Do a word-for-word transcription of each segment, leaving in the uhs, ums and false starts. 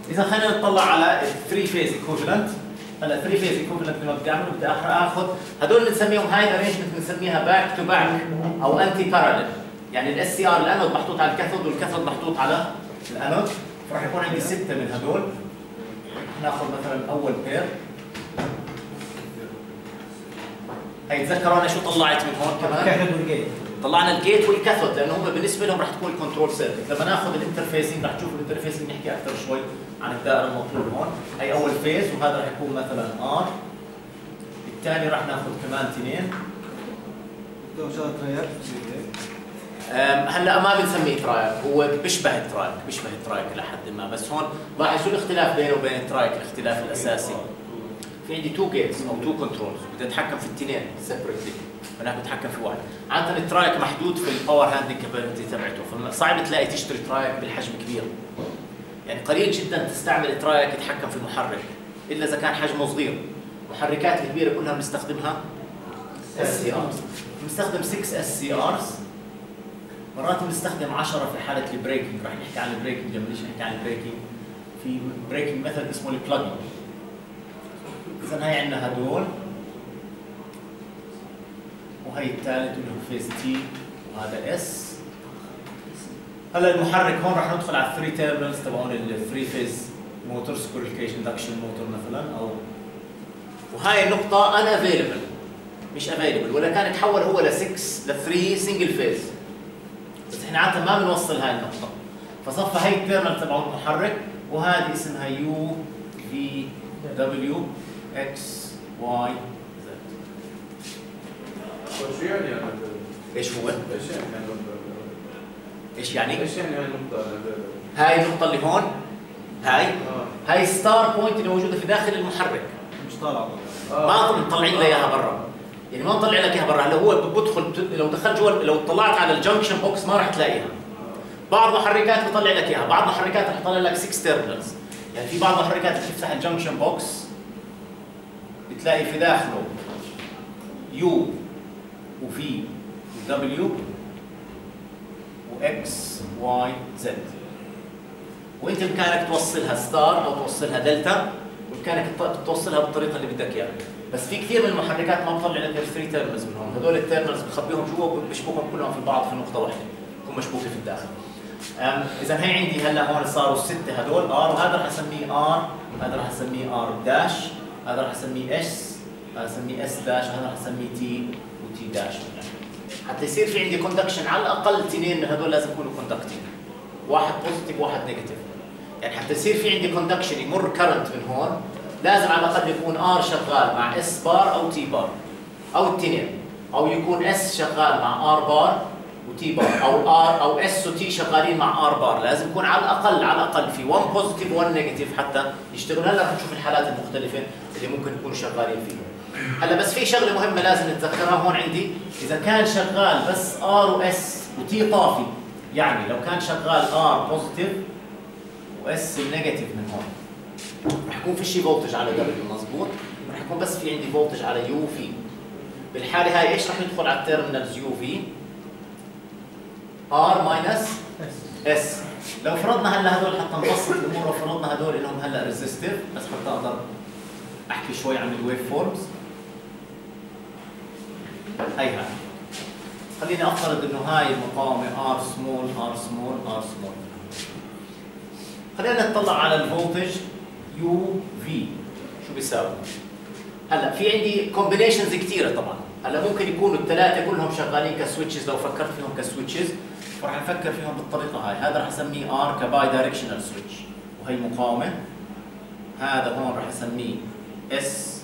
اذا خلينا نطلع على ثري فيز ايكوفالنت. هلا ثري فيز ايكوفالنت لما بدي اعمله بدي اخذ هدول بنسميهم هاي الارينجمنت بنسميها باك تو باك او انتي باراليل. يعني الاس سي ار الانود محطوط على الكاثود والكاثود محطوط على الانود، فراح يكون عندي سته من هدول. ناخذ مثلا اول بير. هي تذكروا انا شو طلعت من هون كمان؟ الكاثود والجيت. طلعنا الجيت والكاثود لانه هم بالنسبه لهم راح تكون الكنترول سيركت. لما ناخذ الانترفيسنج راح تشوفوا الانترفيسنج نحكي اكثر شوي عن الدائره المطلوب هون. هي اول فيز وهذا راح يكون مثلا ار. الثاني راح ناخذ كمان اثنين. هلا ما بنسميه ترايك، هو بيشبه الترايك، بيشبه الترايك الى حد ما، بس هون لاحظ شو الاختلاف بينه وبين الترايك، الاختلاف الاساسي. في عندي تو جيتس او تو كنترولز بدي اتحكم في الاثنين سيبريتلي، هناك بتحكم في واحد. عاده الترايك محدود في الباور هاندلنج كابابيلتي تبعته، فصعب تلاقي تشتري ترايك بالحجم كبير. يعني قليل جدا تستعمل ترايك يتحكم في المحرك الا اذا كان حجمه صغير. المحركات الكبيره كلها بنستخدمها اس سي ارز. بنستخدم ستة اس سي ارز، مرات بنستخدم عشرة في حاله البريكنج. رح نحكي عن البريكنج لما نيجي نحكي عن البريكنج. في بريكنج ميثود اسمه البلاجنج. اذا هي عندنا هدول وهي الثالث اللي هو فيز تي وهذا اس. هلا المحرك هون راح ندخل على الثري تيرمينالز تبعون الثري فيز موتور، سكويرل كيج اندكشن موتور مثلا، او وهاي النقطة ان افيلبل مش افيلبل، ولا كان يتحول هو ل ستة ل ثري سنجل فيز، بس احنا عادة ما بنوصل هاي النقطة، فصفى هي التيرمينال تبعون المحرك، وهذه اسمها يو في دبليو اكس واي زد. شو يعني يعني ايش هو؟ ايش يعني ايش يعني؟ ايش يعني هاي النقطة؟ هاي النقطة اللي هون هاي اه هاي ستار بوينت اللي موجودة في داخل المحرك. مش طالع ما مطلعين لي اياها برا، يعني ما مطلع لك اياها برا. هلا هو بدخل لو دخلت جوا، لو طلعت على الجنكشن بوكس ما راح تلاقيها. بعض محركات بيطلع لك اياها، بعض محركات راح يطلع لك ستة تيرمينالز. يعني في بعض محركات بتفتح الجنكشن بوكس بتلاقي في داخله يو وفي ودبليو واكس واي زد، وانت بامكانك توصلها ستار او توصلها دلتا، وبامكانك توصلها بالطريقه اللي بدك اياها. بس في كثير من المحركات ما بطلع لك الثري تيرمينالز منهم، هذول التيرمينالز بخبيهم جوا وبشبكهم كلهم في بعض في نقطه واحده، هم مشبوكه في الداخل. اذا هي عندي هلا هون صاروا السته هذول ار، وهذا راح اسميه ار، هذا راح اسميه ار داش، هذا راح اسميه اس، هذا اسميه اس داش، هذا راح اسميه تي وتي داش. حتى يصير في عندي كوندكشن على الاقل اثنين من هذول لازم يكونوا كوندكتنج، واحد بوزيتيف وواحد نيجاتيف. يعني حتى يصير في عندي كوندكشن يمر كرنت من هون لازم على الاقل يكون ار شغال مع اس بار او تي بار او الاثنين، او يكون اس شغال مع ار بار وتي بار، او ار او اس وتي شغالين مع ار بار. لازم يكون على الاقل على الاقل في واحد بوزيتيف وواحد نيجاتيف حتى يشتغلوا. هلا رح نشوف الحالات المختلفه اللي ممكن يكونوا شغالين فيهم. هلا بس في شغله مهمه لازم نتذكرها هون عندي، اذا كان شغال بس ار واس وتي طافي، يعني لو كان شغال ار بوزيتيف واس نيجاتيف من هون رح يكون في شيء فولتج على دبليو مضبوط، رح يكون بس في عندي فولتج على يو في. بالحاله هاي ايش رح ندخل على التيرمينالز يو في؟ ار ماينس اس. لو فرضنا هلا هدول حتى نبسط الامور، وفرضنا هدول لهم هلا ريزيستيف بس حتى اقدر احكي شوي عن الويف فورمز. هي هاي خليني افترض انه هاي المقاومه ار سمول ار سمول ار سمول. خلينا نطلع على الفولتج يو في شو بيساوي. هلا في عندي كومبينيشنز كثيره طبعا. هلا ممكن يكونوا الثلاثه كلهم شغالين كسويتشز، لو فكرت فيهم كسويتشز راح نفكر فيهم بالطريقه هاي. هذا راح اسميه ار كباي دايركشنال سويتش وهي مقاومه. هذا هون راح اسميه اس،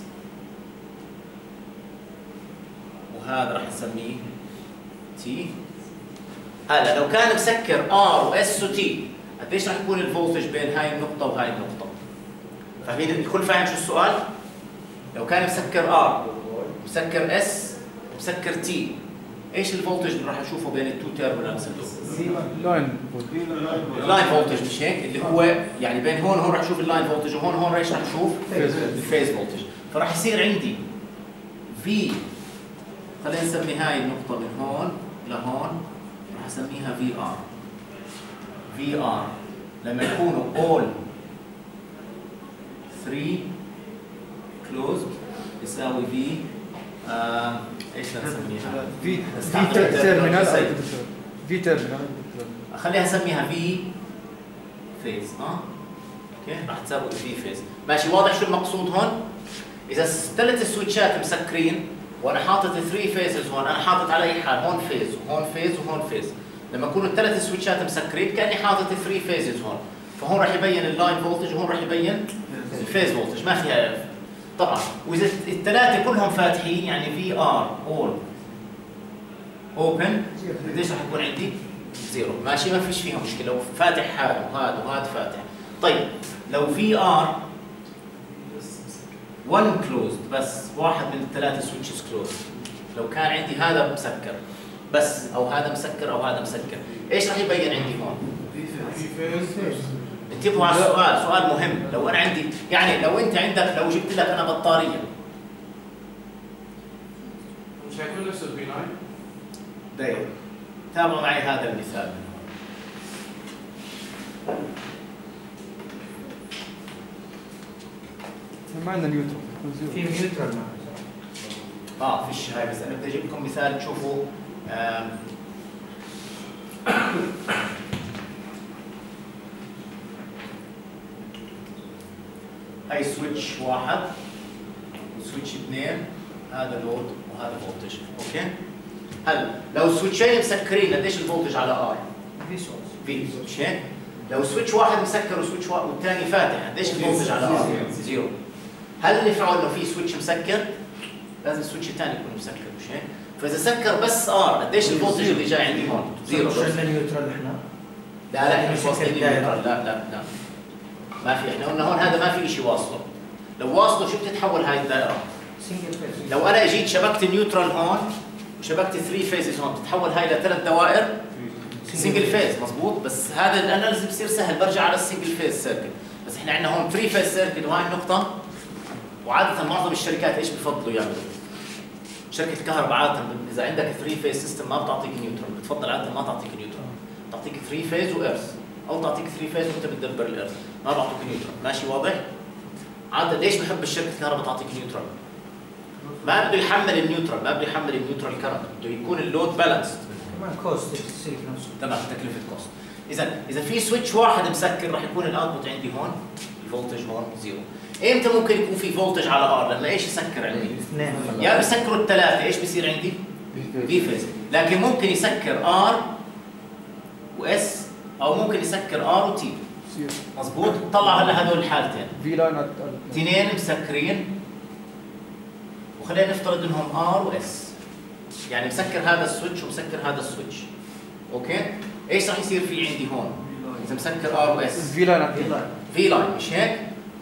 وهذا راح اسميه تي. هلا لو كان مسكر ار واس وتي قديش راح يكون الفولتج بين هاي النقطه وهاي النقطه؟ فاهمين الكل؟ فاهم شو السؤال؟ لو كان مسكر ار مسكر اس مسكر تي، ايش الفولتج اللي راح اشوفه بين التو تيرمينالز هذول؟ لاين اللاين فولتج مش هيك؟ اللي هو يعني بين هون وهون راح اشوف اللاين فولتج، وهون هون ايش راح اشوف؟ الفيز فولتج. فراح يصير عندي في، خلينا نسمي هاي النقطة من هون لهون راح اسميها في ار. في ار لما يكونوا all بتساوي في آه ايش نسميها؟ في في تيرمينال في تيرمينال خليها اسميها في فيز اه اوكي راح تساوي في فيز. ماشي واضح شو المقصود هون؟ اذا ثلاث سويتشات مسكرين وانا حاطط ثري فيزز هون، انا حاطط على اي حال هون فيز وهون فيز وهون فيز. لما يكونوا الثلاث سويتشات مسكرين كاني حاطط ثري فيزز هون، فهون راح يبين اللاين فولتج وهون راح يبين الفيز فولتج، ما فيها طبعا. واذا الثلاثه كلهم فاتحين يعني في ار اول اوبن قديش راح يكون عندي؟ زيرو. ماشي ما فيش فيها مشكله، لو فاتح هذا وهذا وهذا فاتح. طيب لو في ار واحد كلوزد بس واحد من الثلاثه سويتشز كلوزد، لو كان عندي هذا مسكر بس او هذا مسكر او هذا مسكر، ايش راح يبين عندي هون؟ انتبهوا على السؤال، سؤال مهم. لو انا عندي يعني لو انت عندك لو جبت لك انا بطاريه مش هيكون نفس البي تسعة؟ داير تابعوا معي هذا المثال. ما عندنا نيوترال في نيوترال اه فيش هاي، بس انا بدي اجيب لكم مثال تشوفوا. هاي سويتش واحد وسويتش اثنين، هذا لود وهذا فولتج. اوكي هلا لو سويتشين مسكرين قديش الفولتج على ار؟ في سورس في مش هيك؟ لو سويتش واحد مسكر وسويتش واحد والثاني فاتح قديش الفولتج على ار؟ زيرو. هل اللي ينفعوا انه في سويتش مسكر؟ لازم السويتش الثاني يكون مسكر مش هيك؟ فاذا سكر بس ار قديش الفولتج اللي جاي عندي هون؟ زيرو. شو عندنا نيوترال احنا؟ لا لا احنا مش واصلين نيوترال، لا لا لا ما في. احنا قلنا هون هذا ما في شيء واصله. لو واصله شو بتتحول هاي الدائره؟ سنجل فيز. لو انا اجيت شبكت النيوترال هون وشبكت ثري فيزز هون بتتحول هاي لثلاث دوائر سنجل فيز مضبوط. بس هذا الاناليز بصير سهل، برجع على السنجل فيز سيركت. بس احنا عندنا هون ثري فيز سيركت وهاي النقطه. وعاده معظم الشركات ايش بفضلوا يعملوا؟ شركه الكهرباء عاده اذا عندك ثري فيز سيستم ما بتعطيك نيوترال، بتفضل عاده ما تعطيك نيوترال، تعطيك ثري فيز وارث، او تعطيك ثري فيز وانت بتدبر الارث، ما بعطيك نيوترال. ماشي واضح؟ عاده ليش بحب الشركه الكهرباء تعطيك نيوترال؟ ما بده يحمل النيوترال، ما بده يحمل النيوترال كرنت، بده يكون اللود بالانسد. كمان كوست السلك نفسه. تمام تكلفه كوست. اذا اذا في سويتش واحد مسكر راح يكون الاوتبوت عندي هون الفولتج هون زيرو. امتى ممكن يكون في فولتج على ار؟ لما ايش يسكر عندي؟ اثنين. يا بسكروا الثلاثه ايش بصير عندي؟ في فيز. لكن ممكن يسكر ار واس او ممكن يسكر ار وتي. مضبوط؟ طلع هلا هذول الحالتين. في لاين اثنين مسكرين وخلينا نفترض انهم ار واس. يعني مسكر هذا السويتش ومسكر هذا السويتش. اوكي؟ ايش راح يصير في عندي هون؟ اذا مسكر ار واس في لاين في لاين مش هيك؟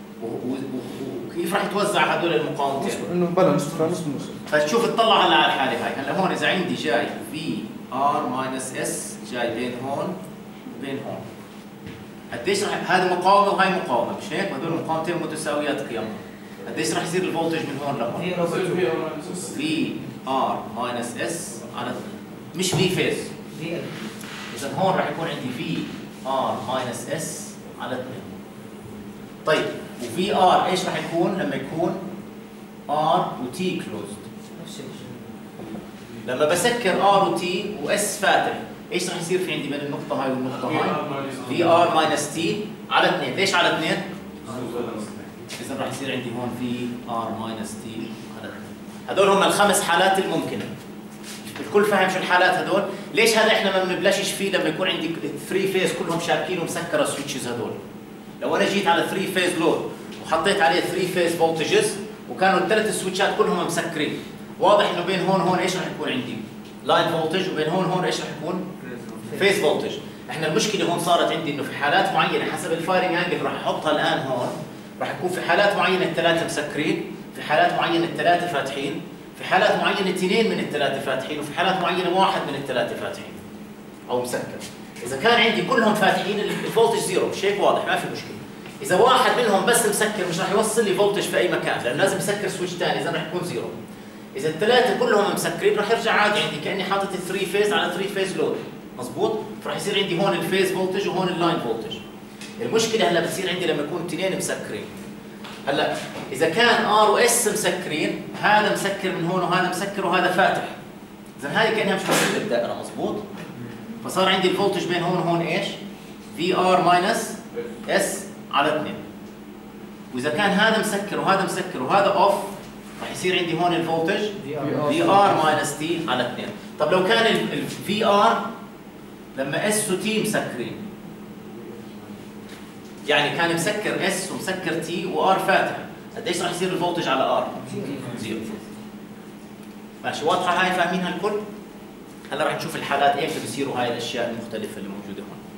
وكيف راح يتوزع هذول المقاومتين؟ انه بالانس فنص نص. فتشوف تطلع هلا على الحاله هاي. هلا هون اذا عندي جاي في ار ماينس اس جاي بين هون وبين هون. قديش راح هذه مقاومه وهي مقاومه مش هيك؟ هذول مقاومتين متساويات قيمهم. قديش راح يصير الفولتج من هون لهون؟ في ار ماينس اس على مش في فيز. اذا هون راح يكون عندي في ار ماينس اس على اثنين. طيب وفي ار ايش راح يكون لما يكون ار وتي كلوزد؟ نفس الشيء. لما بسكر ار وتي واس فاتح ايش راح يصير في عندي بين النقطه هاي والنقطه هاي؟ في ار ماينس تي على اثنين. ليش على اثنين؟ اذا راح يصير عندي هون في ار ماينس تي على اثنين. هذول هم الخمس حالات الممكنه. الكل فاهم شو الحالات هذول؟ ليش هذا احنا ما بنبلشش فيه لما يكون عندي ثري فيز كلهم شابكين ومسكره السويتشز هذول؟ لو انا جيت على ثري فيز لود وحطيت عليه ثري فيز فولتجز وكانوا الثلاث سويتشات كلهم مسكرين، واضح انه بين هون هون ايش راح يكون عندي؟ لاين فولتج، وبين هون هون ايش راح يكون؟ فيز فولتج. احنا المشكله هون صارت عندي انه في حالات معينه حسب الفايرنج انجل راح احطها الان هون، راح يكون في حالات معينه الثلاثه مسكرين، في حالات معينه الثلاثه فاتحين، في حالات معينه اثنين من الثلاثه فاتحين، وفي حالات معينه واحد من الثلاثه فاتحين او مسكر. اذا كان عندي كلهم فاتحين الفولتج زيرو، مش هيك واضح؟ ما في مشكله. اذا واحد منهم بس مسكر مش راح يوصل لي فولتج في اي مكان، لانه لازم يسكر سويتش ثاني، اذا راح يكون زيرو. اذا الثلاثه كلهم مسكرين راح يرجع عادي عندي كاني حاطط ثري فيز على ثري فيز لود، مضبوط؟ فراح يصير عندي هون الفيز فولتج وهون اللاين فولتج. المشكله هلا بتصير عندي لما يكون اثنين مسكرين. هلا اذا كان ار واس مسكرين، هذا مسكر من هون وهذا مسكر وهذا فاتح، اذا هذه كانها مش موجوده بالدائره، مضبوط؟ فصار عندي الفولتج بين هون وهون ايش؟ في ار ماينس اس على اثنين. واذا كان هذا مسكر وهذا مسكر وهذا اوف، راح يصير عندي هون الفولتج في ار ماينس تي على اثنين. طب لو كان الفي ار لما اس وتي مسكرين، يعني كان مسكر اس ومسكر تي وار فاتح، قديش راح يصير الفولتج على ار؟ زيرو. ماشي، واضحه هاي؟ فاهمينها الكل؟ هلا راح نشوف الحالات ايمتى بيصيروا هاي الاشياء المختلفه اللي موجوده هون.